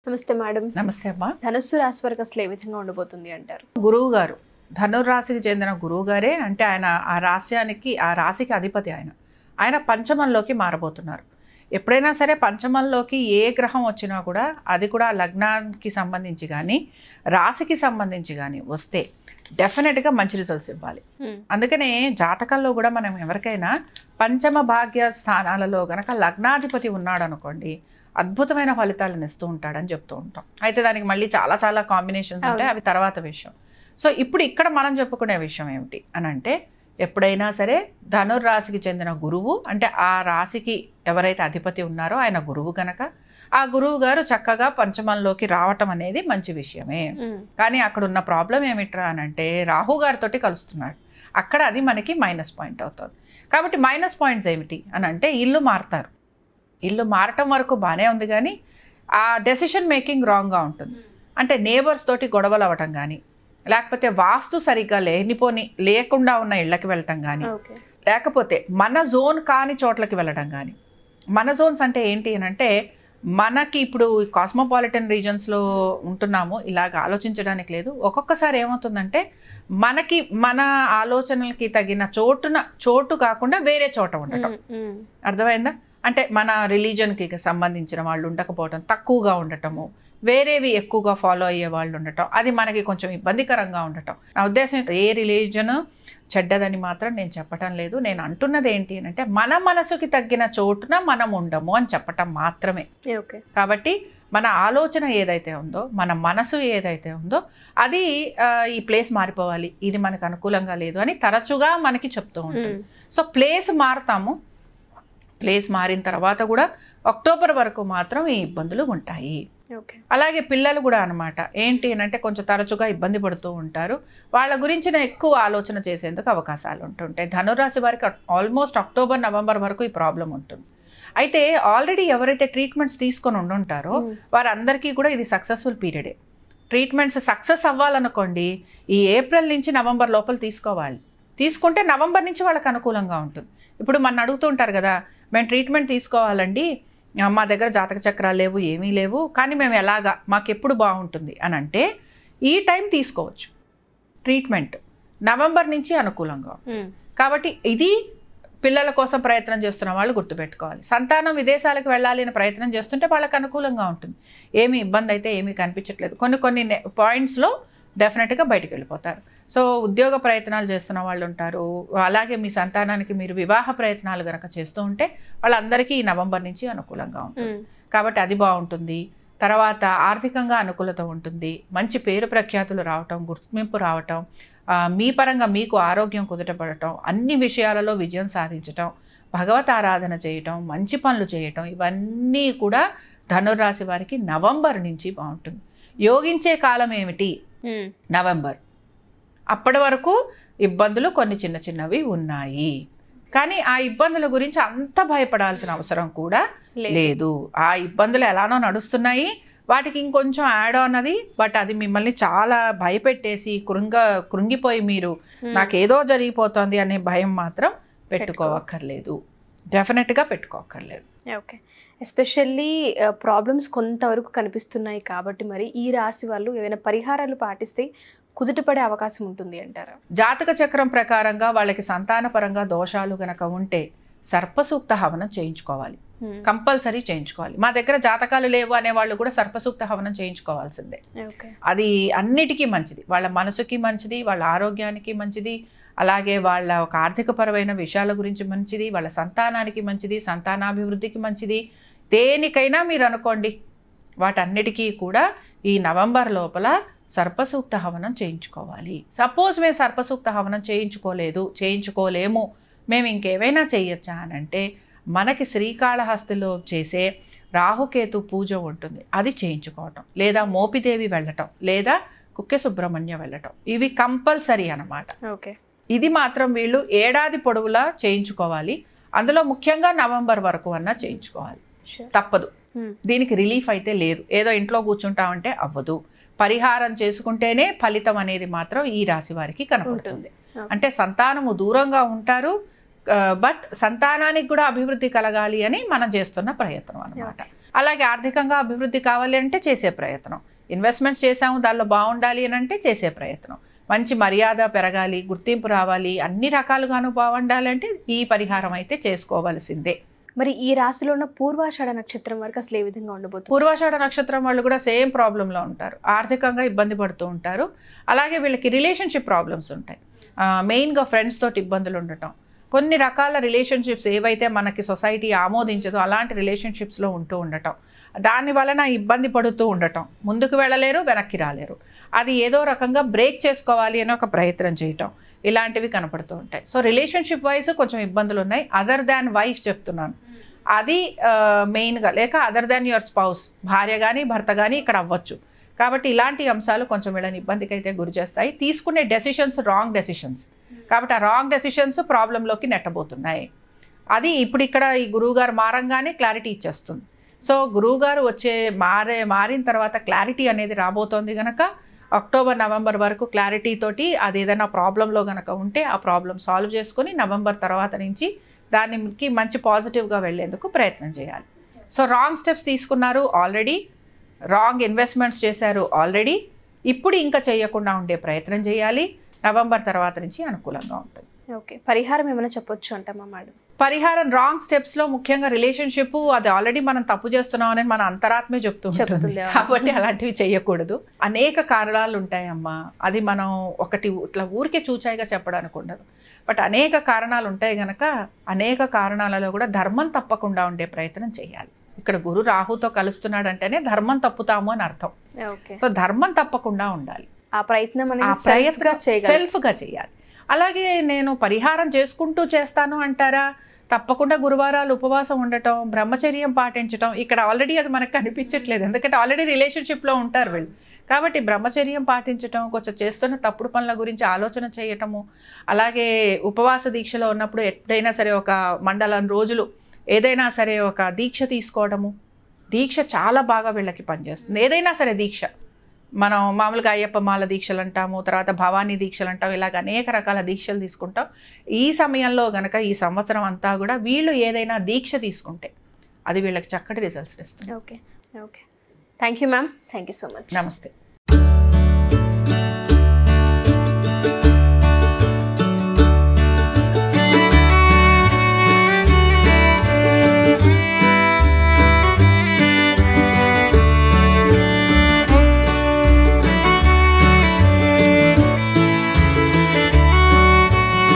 నమస్తే మేడం. నమస్తే అమ్మా. ధనస్సు రాశి వారికి అసలు ఏ విధంగా ఉండబోతుంది అంటారు? గురువు గారు ధనుర్రాశికి చెందిన గురువు గారే, అంటే ఆయన ఆ రాశికి అధిపతి. ఆయన పంచమంలోకి మారబోతున్నారు. ఎప్పుడైనా సరే పంచమంలోకి ఏ గ్రహం వచ్చినా కూడా అది కూడా లగ్నానికి సంబంధించి కానీ రాశికి సంబంధించి కానీ వస్తే డెఫినెట్గా మంచి రిజల్ట్స్ ఇవ్వాలి. అందుకనే జాతకంలో కూడా మనం ఎవరికైనా పంచమ భాగ్య స్థానాలలో గనక లగ్నాధిపతి ఉన్నాడు అనుకోండి, అద్భుతమైన ఫలితాలను ఇస్తూ ఉంటాడని చెప్తూ ఉంటాం. అయితే దానికి మళ్ళీ చాలా చాలా కాంబినేషన్స్ ఉంటాయి, అవి తర్వాత విషయం. సో ఇప్పుడు ఇక్కడ మనం చెప్పుకునే విషయం ఏమిటి అని అంటే, ఎప్పుడైనా సరే ధనుర్రాశికి చెందిన గురువు, అంటే ఆ రాశికి ఎవరైతే అధిపతి ఉన్నారో ఆయన గురువు గనక ఆ గురువు గారు చక్కగా పంచమంలోకి రావటం అనేది మంచి విషయమే. కానీ అక్కడ ఉన్న ప్రాబ్లం ఏమిట్రా అని అంటే, రాహు గారితోటి కలుస్తున్నాడు. అక్కడ అది మనకి మైనస్ పాయింట్ అవుతుంది. కాబట్టి మైనస్ పాయింట్స్ ఏమిటి అని అంటే, ఇల్లు మారుతారు. ఇల్లు మారటం వరకు బాగానే ఉంది, కానీ ఆ డెసిషన్ మేకింగ్ రాంగ్గా ఉంటుంది. అంటే నేబర్స్ తోటి గొడవలు అవ్వటం కానీ, లేకపోతే వాస్తు సరిగ్గా లేకుండా ఉన్న ఇళ్ళకి వెళ్ళటం కానీ, లేకపోతే మన జోన్ కాని చోట్లకి వెళ్ళడం కానీ. మన జోన్స్ అంటే ఏంటి అని అంటే, మనకి ఇప్పుడు కాస్మోపాలిటన్ రీజన్స్లో ఉంటున్నాము, ఇలాగ ఆలోచించడానికి లేదు. ఒక్కొక్కసారి ఏమవుతుందంటే, మనకి మన ఆలోచనలకి తగిన చోటు కాకుండా వేరే చోట ఉండటం. అర్థమైందా? అంటే మన రిలీజన్కి సంబంధించిన వాళ్ళు ఉండకపోవటం, తక్కువగా ఉండటము, వేరేవి ఎక్కువగా ఫాలో అయ్యే వాళ్ళు ఉండటం, అది మనకి కొంచెం ఇబ్బందికరంగా ఉండటం. నా ఉద్దేశం ఏ రిలీజన్ చెడ్డదని మాత్రం నేను చెప్పటం లేదు. నేను అంటున్నది ఏంటి అని అంటే, మన మనసుకి తగ్గిన చోటున మనం ఉండము అని చెప్పటం మాత్రమే. కాబట్టి మన ఆలోచన ఏదైతే ఉందో, మన మనసు ఏదైతే ఉందో, అది ఈ ప్లేస్ మారిపోవాలి, ఇది మనకు అనుకూలంగా లేదు అని తరచుగా మనకి చెప్తూ ఉంటుంది. So place మారుతాము. ప్లేస్ మారిన తర్వాత కూడా అక్టోబర్ వరకు మాత్రం ఈ ఇబ్బందులు ఉంటాయి. అలాగే పిల్లలు కూడా అనమాట ఏంటి అని అంటే, కొంచెం తరచుగా ఇబ్బంది పడుతూ ఉంటారు. వాళ్ళ గురించిన ఎక్కువ ఆలోచన చేసేందుకు అవకాశాలు ఉంటుంటాయి. ధనురాశి వారికి ఆల్మోస్ట్ అక్టోబర్ నవంబర్ వరకు ఈ ప్రాబ్లం ఉంటుంది. అయితే ఆల్రెడీ ఎవరైతే ట్రీట్మెంట్స్ తీసుకొని ఉండుంటారో వారందరికీ కూడా ఇది సక్సెస్ఫుల్ పీరియడే. ట్రీట్మెంట్స్ సక్సెస్ అవ్వాలనుకోండి, ఈ ఏప్రిల్ నుంచి నవంబర్ లోపల తీసుకోవాలి. తీసుకుంటే నవంబర్ నుంచి వాళ్ళకి అనుకూలంగా ఉంటుంది. ఇప్పుడు మన అడుగుతూ ఉంటారు కదా, మేము ట్రీట్మెంట్ తీసుకోవాలండి, మా దగ్గర జాతక చక్రాలు లేవు, ఏమీ లేవు, కానీ మేము ఎలాగా, మాకు ఎప్పుడు బాగుంటుంది అని అంటే, ఈ టైం తీసుకోవచ్చు ట్రీట్మెంట్. నవంబర్ నుంచి అనుకూలంగా. కాబట్టి ఇది పిల్లల కోసం ప్రయత్నం చేస్తున్న వాళ్ళు గుర్తుపెట్టుకోవాలి. సంతానం విదేశాలకు వెళ్ళాలి అని ప్రయత్నం చేస్తుంటే వాళ్ళకి అనుకూలంగా ఉంటుంది. ఏమీ ఇబ్బంది అయితే ఏమీ కనిపించట్లేదు. కొన్ని పాయింట్స్లో డెఫినెట్గా బయటికి వెళ్ళిపోతారు. సో ఉద్యోగ ప్రయత్నాలు చేస్తున్న వాళ్ళు ఉంటారు. అలాగే మీ సంతానానికి మీరు వివాహ ప్రయత్నాలు కనుక చేస్తూ ఉంటే వాళ్ళందరికీ ఈ నవంబర్ నుంచి అనుకూలంగా ఉంటుంది. కాబట్టి అది బాగుంటుంది. తర్వాత ఆర్థికంగా అనుకూలత ఉంటుంది. మంచి పేరు ప్రఖ్యాతులు రావటం, గుర్తింపు రావటం, మీ పరంగా మీకు ఆరోగ్యం కుదుటపడటం, అన్ని విషయాలలో విజయం సాధించటం, భగవత్ ఆరాధన చేయటం, మంచి పనులు చేయటం, ఇవన్నీ కూడా ధనుర్రాశి వారికి నవంబర్ నుంచి బాగుంటుంది. యోగించే కాలం ఏమిటి? నవంబర్. అప్పటి వరకు ఇబ్బందులు కొన్ని చిన్న చిన్నవి ఉన్నాయి, కానీ ఆ ఇబ్బందుల గురించి అంత భయపడాల్సిన అవసరం కూడా లేదు. ఆ ఇబ్బందులు ఎలానో నడుస్తున్నాయి, వాటికి ఇంకొంచెం యాడ్ అన్నది, బట్ అది మిమ్మల్ని చాలా భయపెట్టేసి కృంగిపోయి మీరు నాకేదో జరిగిపోతుంది అనే భయం మాత్రం పెట్టుకోవక్కర్లేదు. డెఫినెట్గా పెట్టుకోవక్కర్లేదు. ఓకే. ఎస్పెషల్లీ ప్రాబ్లమ్స్ కొంతవరకు కనిపిస్తున్నాయి కాబట్టి మరి ఈ రాశి వాళ్ళు ఏమైనా పరిహారాలు పాటిస్తే కుదుటపడే అవకాశం ఉంటుంది అంటారా? జాతక చక్రం ప్రకారంగా వాళ్ళకి సంతానపరంగా దోషాలు గనక ఉంటే సర్పసూక్త హవనం చేయించుకోవాలి. కంపల్సరీ చేయించుకోవాలి. మా దగ్గర జాతకాలు లేవు అనే వాళ్ళు కూడా సర్పసూక్త హవనం చేయించుకోవాల్సిందే. అది అన్నిటికీ మంచిది, వాళ్ళ మనసుకి మంచిది, వాళ్ళ ఆరోగ్యానికి మంచిది, అలాగే వాళ్ళ ఒక ఆర్థికపరమైన విషయాల గురించి మంచిది, వాళ్ళ సంతానానికి మంచిది, సంతానాభివృద్ధికి మంచిది. దేనికైనా మీరు అనుకోండి, వాటన్నిటికీ కూడా ఈ నవంబర్ లోపల సర్పసూక్త హవనం చేయించుకోవాలి. సపోజ్ మేము సర్పసూక్త హవనం చేయించుకోలేము, మేము ఇంకేమైనా చేయొచ్చా అని అంటే, మనకి శ్రీకాళహస్తిలో చేసే రాహుకేతు పూజ ఉంటుంది, అది చేయించుకోవటం, లేదా మోపిదేవి వెళ్ళటం, లేదా కుక్కె సుబ్రహ్మణ్య వెళ్ళటం, ఇవి కంపల్సరీ అన్నమాట. ఓకే. ఇది మాత్రం వీళ్ళు ఏడాది పొడవులా చేయించుకోవాలి. అందులో ముఖ్యంగా నవంబర్ వరకు అన్నా చేయించుకోవాలి, తప్పదు. దీనికి రిలీఫ్ అయితే లేదు. ఏదో ఇంట్లో కూర్చుంటామంటే అవ్వదు. పరిహారం చేసుకుంటేనే ఫలితం అనేది మాత్రం ఈ రాశి వారికి కనపడుతుంది. అంటే సంతానము దూరంగా ఉంటారు, బట్ సంతానానికి కూడా అభివృద్ధి కలగాలి అని మనం చేస్తున్న ప్రయత్నం అన్నమాట. అలాగే ఆర్థికంగా అభివృద్ధి కావాలి అంటే చేసే ప్రయత్నం, ఇన్వెస్ట్మెంట్స్ చేసాము దానిలో బాగుండాలి అని అంటే చేసే ప్రయత్నం, మంచి మర్యాద పెరగాలి, గుర్తింపు రావాలి, అన్ని రకాలుగాను బాగుండాలి అంటే ఈ పరిహారం అయితే చేసుకోవాల్సిందే. మరి ఈ రాశిలో ఉన్న పూర్వాషాఢ నక్షత్రం వరకు అసలు ఏ విధంగా ఉండబోతుంది? పూర్వాషాఢ నక్షత్రం వాళ్ళు కూడా సేమ్ ప్రాబ్లంలో ఉంటారు, ఆర్థికంగా ఇబ్బంది పడుతూ ఉంటారు. అలాగే వీళ్ళకి రిలేషన్షిప్ ప్రాబ్లమ్స్ ఉంటాయి, మెయిన్గా ఫ్రెండ్స్ తోటి ఇబ్బందులు ఉండటం, కొన్ని రకాల రిలేషన్షిప్స్ ఏవైతే మనకి సొసైటీ ఆమోదించదో అలాంటి రిలేషన్షిప్స్లో ఉంటూ ఉండటం, దాని వలన ఇబ్బంది పడుతూ ఉండటం, ముందుకు వెళ్ళలేరు వెనక్కి రాలేరు, అది ఏదో రకంగా బ్రేక్ చేసుకోవాలి అని ఒక ప్రయత్నం చేయటం, ఇలాంటివి కనపడుతూ ఉంటాయి. సో రిలేషన్షిప్ వైజ్ కొంచెం ఇబ్బందులు ఉన్నాయి. అదర్ దాన్ వైఫ్ చెప్తున్నాను, అది మెయిన్గా, లేక అదర్ దాన్ యువర్ స్పౌస్, భార్య కానీ భర్త కానీ ఇక్కడ అవ్వచ్చు. కాబట్టి ఇలాంటి అంశాలు కొంచెం వీళ్ళని ఇబ్బందికి అయితే గురి చేస్తాయి. తీసుకునే డెసిషన్స్ రాంగ్ డెసిషన్స్, కాబట్టి ఆ రాంగ్ డెసిషన్స్ ప్రాబ్లంలోకి నెట్టబోతున్నాయి. అది ఇప్పుడు ఇక్కడ ఈ గురువుగారు మారంగానే క్లారిటీ ఇచ్చేస్తుంది. సో గురువుగారు మారిన తర్వాత క్లారిటీ అనేది రాబోతోంది కనుక అక్టోబర్ నవంబర్ వరకు క్లారిటీ తోటి అది ఏదైనా ప్రాబ్లంలో కనుక ఉంటే ఆ ప్రాబ్లం సాల్వ్ చేసుకొని నవంబర్ తర్వాత నుంచి దానికి మంచి పాజిటివ్గా వెళ్ళేందుకు ప్రయత్నం చేయాలి. సో రాంగ్ స్టెప్స్ తీసుకున్నారు ఆల్రెడీ, రాంగ్ ఇన్వెస్ట్మెంట్స్ చేశారు ఆల్రెడీ, ఇప్పుడు ఇంకా చేయకుండా ఉండే ప్రయత్నం చేయాలి. నవంబర్ తర్వాత నుంచి అనుకూలంగా ఉంటుంది. ఓకే, పరిహారం ఏమైనా చెప్పొచ్చు అంటమ్మా మేడం? పరిహారం రాంగ్ స్టెప్స్లో ముఖ్యంగా రిలేషన్షిప్, అది ఆల్రెడీ మనం తప్పు చేస్తున్నాం అని మన అంతరాత్మే చెప్తుంది, కాబట్టి అలాంటివి చేయకూడదు. అనేక కారణాలు ఉంటాయమ్మా, అది మనం ఒకటి ఇట్లా ఊరికే చూచాయిగా చెప్పడానికి ఉండదు. బట్ అనేక కారణాలు ఉంటాయి కనుక అనేక కారణాలలో కూడా ధర్మం తప్పకుండా ఉండే ప్రయత్నం చేయాలి. ఇక్కడ గురు రాహుతో కలుస్తున్నాడు అంటేనే ధర్మం తప్పుతాము అని అర్థం. సో ధర్మం తప్పకుండా ఉండాలి, ఆ ప్రయత్నం సెల్ఫ్గా చేయాలి. అలాగే నేను పరిహారం చేసుకుంటూ చేస్తాను అంటారా, తప్పకుండా గురువారాలు ఉపవాసం ఉండటం, బ్రహ్మచర్యం పాటించటం, ఇక్కడ ఆల్రెడీ అది మనకు కనిపించట్లేదు, ఎందుకంటే ఆల్రెడీ రిలేషన్షిప్లో ఉంటారు వీళ్ళు. కాబట్టి బ్రహ్మచర్యం పాటించటం, కొంచెం చేస్తున్న తప్పుడు పనుల గురించి ఆలోచన చేయటము, అలాగే ఉపవాస దీక్షలో ఉన్నప్పుడు ఎప్పుడైనా సరే ఒక మండలం రోజులు ఏదైనా సరే ఒక దీక్ష తీసుకోవడము, దీక్ష చాలా బాగా వీళ్ళకి పనిచేస్తుంది. ఏదైనా సరే దీక్ష, మనం మామూలుగా అయ్యప్ప మాల దీక్షలు అంటాము, తర్వాత భవానీ దీక్షలు అంటాం, ఇలాగ అనేక రకాల దీక్షలు తీసుకుంటాం. ఈ సమయంలో గనక ఈ సంవత్సరం అంతా కూడా వీళ్ళు ఏదైనా దీక్ష తీసుకుంటే అది వీళ్ళకి చక్కటి రిజల్ట్స్ ఇస్తుంది. Okay, thank you ma'am, thank you so much. నమస్తే.